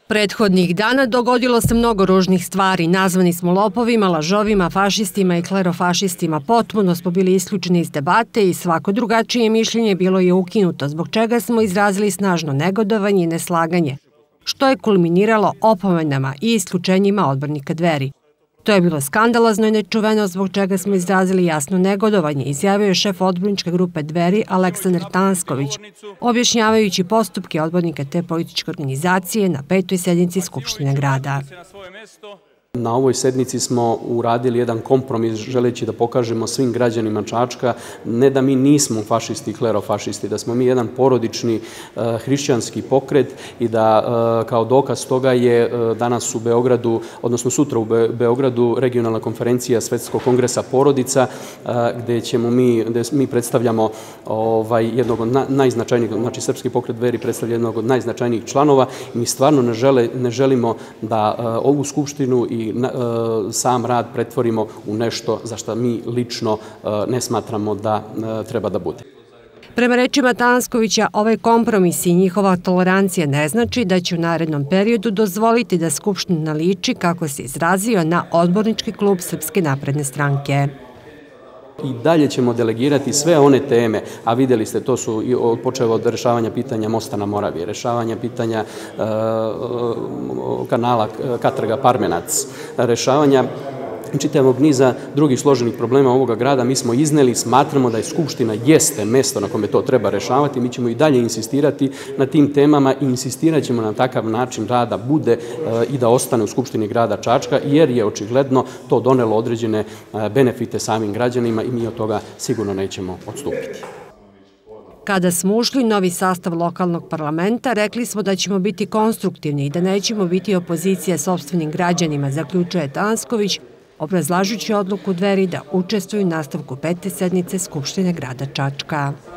Prethodnih dana dogodilo se mnogo ružnih stvari. Nazvani smo lopovima, lažovima, fašistima i klerofašistima. Potpuno smo bili isključeni iz debate i svako drugačije mišljenje bilo je ukinuto, zbog čega smo izrazili snažno negodovanje i neslaganje, što je kulminiralo opomenama i isključenjima odbornika Dveri. To je bilo skandalozno i nečuveno, zbog čega smo izrazili jasno negodovanje, izjavio je šef odborničke grupe Dveri Aleksandar Tansković, objašnjavajući postupke odbornika te političke organizacije na 5. sednici Skupštine grada. Na ovoj sednici smo uradili jedan kompromis želeći da pokažemo svim građanima Čačka ne da mi nismo fašisti i klerofašisti, da smo mi jedan porodični hrišćanski pokret i da kao dokaz toga je danas u Beogradu, odnosno sutra u Beogradu regionalna konferencija Svetskog kongresa porodica gde mi predstavljamo jednog od najznačajnijih, znači Srpski pokret Dveri predstavlja jednog od najznačajnijih članova i mi stvarno ne želimo da ovu skupštinu i sam rad pretvorimo u nešto za što mi lično ne smatramo da treba da bude. Prema rečima Tanskovića, ovaj kompromis i njihova tolerancija ne znači da će u narednom periodu dozvoliti da Skupština liči, kako se izrazio, na odbornički klub Srpske napredne stranke. I dalje ćemo delegirati sve one teme, a vidjeli ste, to su počeo od rešavanja pitanja mosta na Moravi, rešavanja pitanja kanala Katrga-Parmenac, rešavanja čitavog niza drugih složenih problema ovoga grada. Mi smo izneli, smatramo da je Skupština jeste mesto na kome to treba rešavati. Mi ćemo i dalje insistirati na tim temama i insistirat ćemo na takav način rada bude i da ostane u Skupštini grada Čačka, jer je očigledno to donelo određene benefite samim građanima i mi od toga sigurno nećemo odstupiti. Kada smo ušli u novi sastav lokalnog parlamenta, rekli smo da ćemo biti konstruktivni i da nećemo biti opozicija sopstvenim građanima, zaključuje Tansković, obrazlažući odluku Dveri da učestvuju u nastavku 5. sednice Skupštine grada Čačka.